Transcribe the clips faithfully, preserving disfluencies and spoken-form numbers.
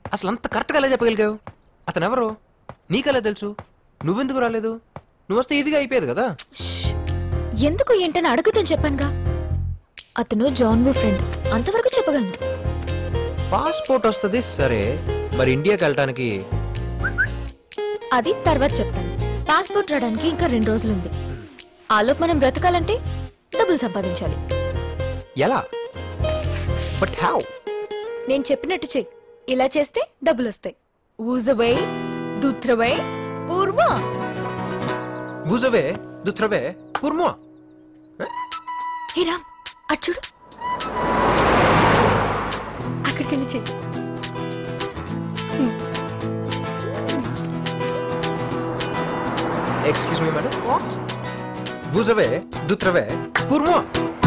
అసలు అంత కరెక్ట్గా ఎలా చెప్పగలిగావు? అతను ఎవరు నీకెలా తెలుసు? నువ్వెందుకు రాలేదు? నువ్వు వస్తే ఈజీగా అయిపోయేది కదా. ఎందుకు ఏంటని అడుగుతాను చెప్పానుగా. అతను జాన్ వూ ఫ్రెండ్, అంతవరకు చెప్పగలను. పాస్పోర్ట్ వస్తుంది సరే, మరి ఇండియాకి వెళ్ళటానికి? అది తర్వాత చెప్తాను. పాస్పోర్ట్ రావడానికి ఇంకా రెండు రోజులుంది. ఆలోపు మనం బ్రతకాలంటే డబ్బులు సంపాదించాలి. ఎలా? But how? నేను చెప్పినట్టు చెయ్యి. ఇలా చేస్తే డబ్బులు వస్తాయి. ఊజవై దుత్రవై పూర్వా. ఊజవే దుత్రవే పూర్వా. హే రామ్, అటు చూడు. అక్కడికి వెళ్ళి చెయ్యి. Excuse me, madam. What? Vous avez du travail pour moi.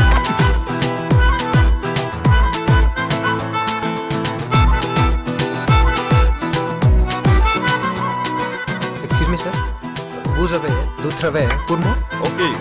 Excuse me, sir. Vous avez du travail pour moi? Okay.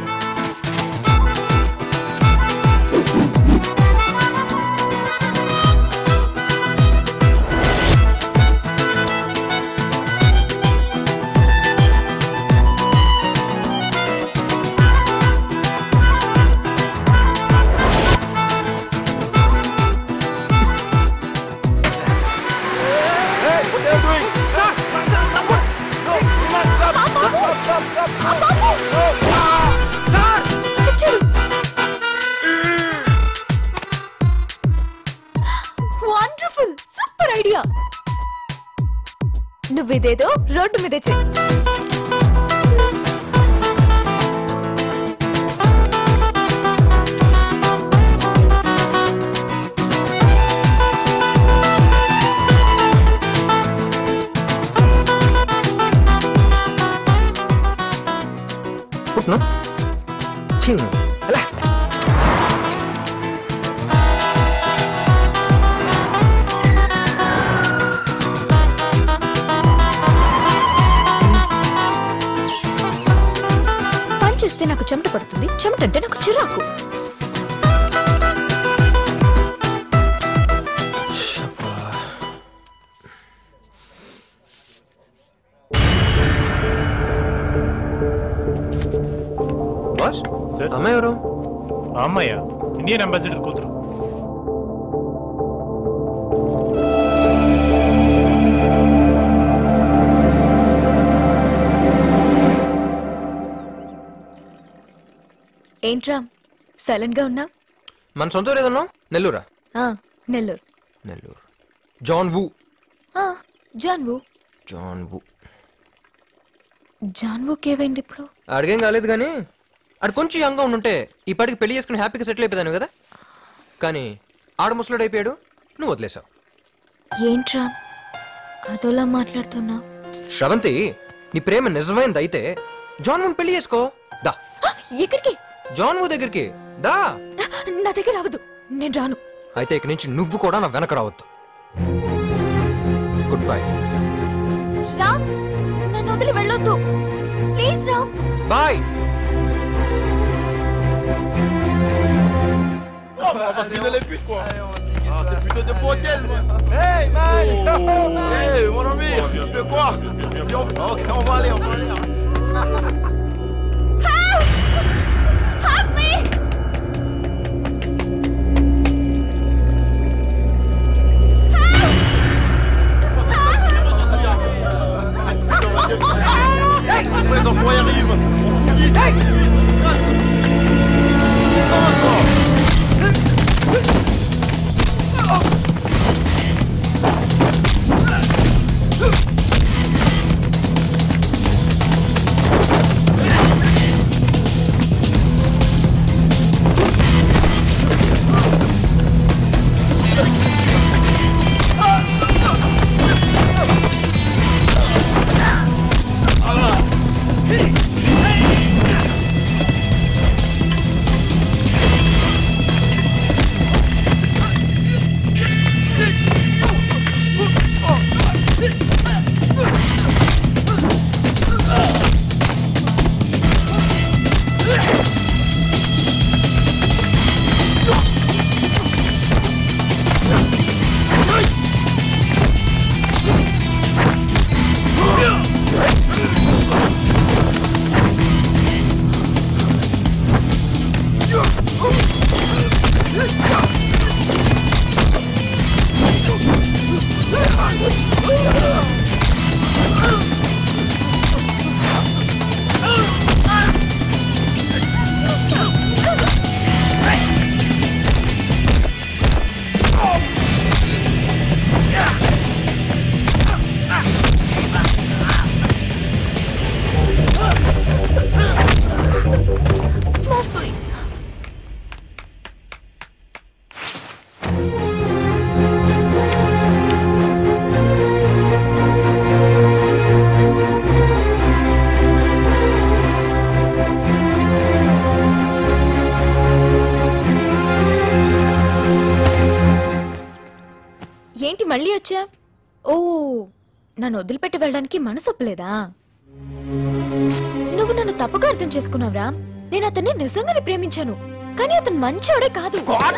Wonderful, super idea. నువ్విదేదో రోడ్డు మీద చెయ్యి. పుట్నా చిన్న అలా పనిచేస్తే నాకు చెమట పడుతుంది, చెమటంటే నాకు చిరాకు. అమ్మాయి ఎవరు? అమ్మాయ్యా, ఇండియన్ అంబాసిడర్ కూతురు. ఏంట్రా సైలెంట్ గా ఉన్నా? మన సొంత ఊరు ఏదన్నా? నెల్లూరా? Nellore. Nellore. John Woo. John Woo. John Woo. John వూకి ఏమైంది ఇప్పుడు? అడిగేం కాలేదు కానీ ఆడు కొంచెం యంగా ఉండుంటే ఈ పాటికి పెళ్లి చేసుకుని హ్యాపీగా సెటిల్ అయిపోయాను కదా. కానీ ఆడ ముసలాడు అయిపోయాడు, నువ్వు వదిలేసావు. ఏంట్రా అదోలా మాట్లాడుతున్నా? శ్రవంతి, నీ ప్రేమ నిజమైంది అయితే జాన్ వూని పెళ్లి చేసుకో. దా. ఎక్కడికి? జాన్ వూ దగ్గరికి దా. నా దగ్గర రావద్దు, నేను రాను. అయితే ఇక నుంచి నువ్వు కూడా నా వెనక రావద్దు. Good bye. రామ్, నన్ను వదిలి వెళ్ళొద్దు please. Ram bye. Il ne l'est plus quoi. Ah, c'est plutôt des bordels, man. Hey, man. Oh. Hey, mon ami. Tu fais quoi? Ok, on va aller, on va aller. Help! Help me! Hey, les enfoirés arrivent. On court vite. Hey, ils se cassent. Ils sont encore. వచ్చా? ఓ నన్ను వదిలిపెట్టి వెళ్ళడానికి మనసు ఒప్పలేదా? నువ్వు నన్ను తప్పుగా అర్థం చేసుకున్నావురా. నేను అతన్ని నిజంగానే ప్రేమించాను, కానీ అతను మంచోడే కాదు.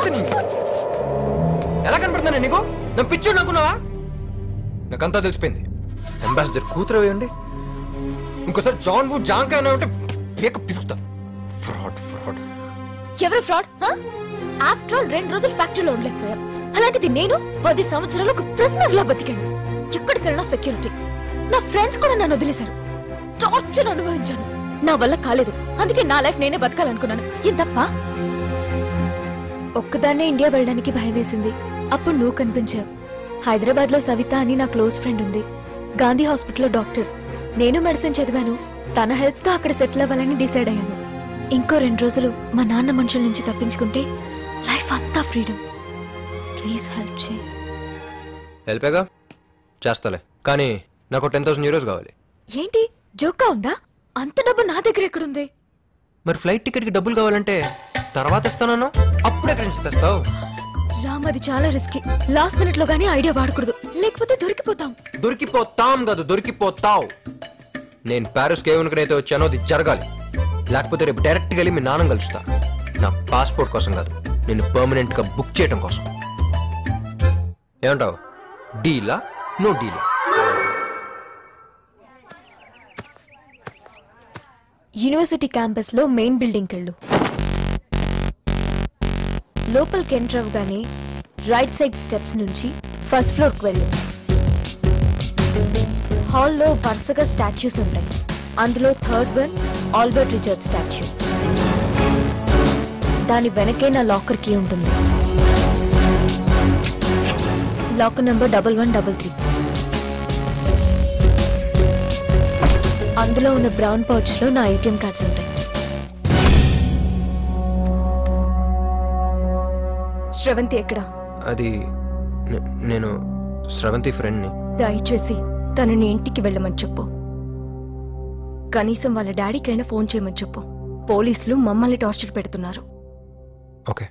ఎలా కనపడుతున్నా నీకు? నా పిచ్చోడు అనుకున్నావా? నాకంతా తెలిసిపోయింది. అంబాసిడర్ కూతురు వేయండి, ఇంకోసారి జాన్ వు జాంకా అయినా ఉంటే ఫేక్ పిసుకుతా. Fraud fraud. ఎవరు ఫ్రాడ్? ఆఫ్టర్ ఆల్ రెండు రోజులు ఫ్యాక్టరీలో ఉండలేకపోయా, అలాంటిది నేను పది సంవత్సరాలు ఒక ప్రిజనర్ లా బతికాను. ఎక్కడికి వెళ్ళినా సెక్యూరిటీ. నా ఫ్రెండ్స్ కూడా నన్ను వదిలేశారు. టార్చర్ అనుభవించాను. నా వల్ల కాలేదు, అందుకే నా లైఫ్ నేనే బతకాలనుకున్నాను. ఏం తప్ప? ఒక్కదాన్నే ఇండియా వెళ్ళడానికి భయం వేసింది. అప్పుడు నువ్వు కనిపించావు. హైదరాబాద్ లో సవిత అని నా క్లోజ్ ఫ్రెండ్ ఉంది, గాంధీ హాస్పిటల్లో డాక్టర్. నేను మెడిసిన్ చదివాను. తన హెల్త్ తో అక్కడ సెటిల్ అవ్వాలని డిసైడ్ అయ్యాను. ఇంకో రెండు రోజులు మా నాన్న మనుషుల నుంచి తప్పించుకుంటే లైఫ్ అంతా ఫ్రీడమ్. ప్లీజ్ హెల్ప్ చేయి. హెల్పేగా చేస్తాలే, కానీ నాకు టెన్ థౌసండ్ యూరోస్ కావాలి. ఏంటి జోక్గా ఉందా? అంత డబ్బు నా దగ్గర ఎక్కడుంది? మరి ఫ్లైట్ టికెట్ కి డబ్బులు కావాలంటే తర్వాత ఇస్తాను. అప్పుడు ఎక్కడి నుంచి తెస్తావు? రామ్, అది చాలా రిస్కీ. లాస్ట్ మినిట్ లో గానీ ఐడియా వాడకూడదు, లేకపోతే దొరికిపోతాం. దొరికిపోతాం కాదు, దొరికిపోతావు. నేను ప్యారిస్ కేవనుకనైతే వచ్చానో అది జరగాలి, లేకపోతే రేపు డైరెక్ట్గా వెళ్ళి మీ నాన్న కలుస్తా. నా పాస్పోర్ట్ కోసం కాదు, నేను పర్మనెంట్ గా బుక్ చేయడం కోసం. ఏమంటావు? డీలా నో డీలా? యూనివర్సిటీ క్యాంపస్ లో మెయిన్ బిల్డింగ్ వెళ్ళు. లోపలికి ఎంటర్ అవగానే రైట్ సైడ్ స్టెప్స్ నుంచి ఫస్ట్ ఫ్లోర్ కు వెళ్ళు. హాల్లో వరుసగా స్టాచ్యూస్ ఉంటాయి. అందులో third one Albert Richard statue. దాని వెనకే నా లాకర్ కీ ఉంటుంది. Locker number double one double three. అందులో ఉన్న బ్రౌన్ పౌచ్ లో నా ఏటీఎం కార్డ్స్ ఉంటాయి. శ్రవంతి ఎక్కడా? అది నేను శ్రవంతి ఫ్రెండ్ని. దయచేసి తనని ఇంటికి వెళ్ళమని చెప్పు. కనీసం వాళ్ళ డాడీకైనా ఫోన్ చేయమని చెప్పు. పోలీసులు మమ్మల్ని టార్చర్ పెడుతున్నారు. ఓకే.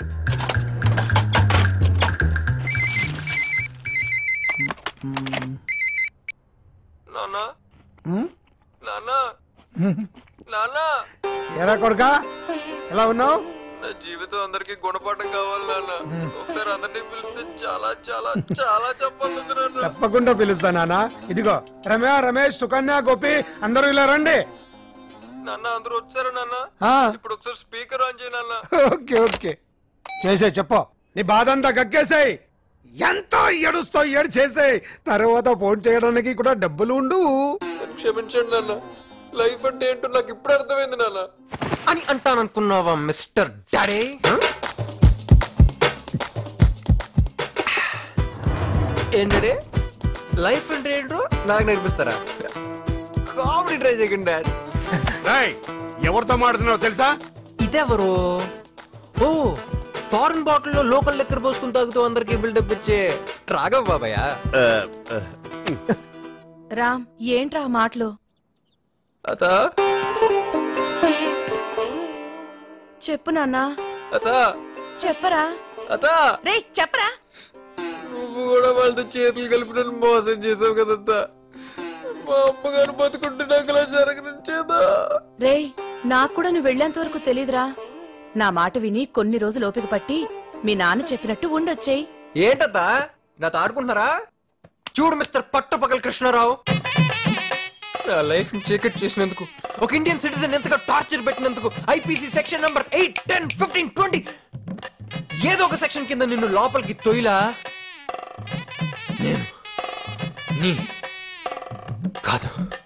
నానా నానా నానా ఎరా కొడుకా, ఎలా ఉన్నావు? నా జీవితం అందరికి గుణపాఠం కావాలి నాన్న. ఒకసారి అందరినీ పిలిస్తే చాలా చాలా చాలా చెప్పాలి నాన్న. తప్పకుండా పిలుస్తా నాన్న. ఇదిగో రమ్య, రమేష్, సుకన్య, గోపి అందరూ ఇలా రండి. నాన్న అందరూ వచ్చారా నాన్న? ఆ, ఇప్పుడు ఒకసారి స్పీకర్ ఆన్ చేయి నాన్న. ఓకే ఓకే చేసే చెప్పు. నీ బాధ అంతా గక్కేసాయి. ఎంతో ఏడుస్తో ఏడు చేసాయి. తర్వాత ఫోన్ చేయడానికి కూడా డబ్బులు ఉండు. క్షమించండి నాన్న, లైఫ్ అంటే ఏంటో నాకు ఇప్పుడు అర్థమైంది నాన్న. అని అంటాననుకున్నావా మిస్టర్ డాడీ? ఏంటంటే లైఫ్ అంటే ఏంటో నాకు నేర్పిస్తారా? కామెడీ ట్రై చేయకండి డాడీ. ఎవరితో మాడుతున్నావు తెలుసా? ఇదెవరు? ఓ, ఫారెన్ బాటిల్లో లోకల్ లెక్కర్ పోసుకుని తాగుతూ అందరికి బిల్డప్ ఇచ్చే రాఘవ్ బాబాయ్. రామ్, ఏంట్రా మాటలు? అత చెప్పు నాన్నా. అత చెప్పరా? అత రే చెప్పరా? నువ్వు కూడా వాళ్ళతో చేతులు కలిపి నన్ను మోసం చేసావు కదంతా. మా అమ్మగారు బతుకుంటే నాకు అలా జరగనిచ్చేదా? రే, నాకు కూడా నువ్వు వెళ్లేంత వరకు తెలీదురా. నా మాట విని కొన్ని రోజులు ఓపిక పట్టి మీ నాన్న చెప్పినట్టు ఉండొచ్చేయి. ఏంటద్దా నాతో ఆడుకుంటున్నారా? చూడు మిస్టర్ పట్టుపగల్ కృష్ణారావు, నా లైఫ్ ని చీకట్ చేసినందుకు, ఒక ఇండియన్ సిటిజన్ ఎంతగా టార్చర్ పెట్టినందుకు IPC section number eight ten fifteen twenty ఏదో ఒక సెక్షన్ కింద నిన్ను లోపలికి తొయిలా నేను నీ కాదు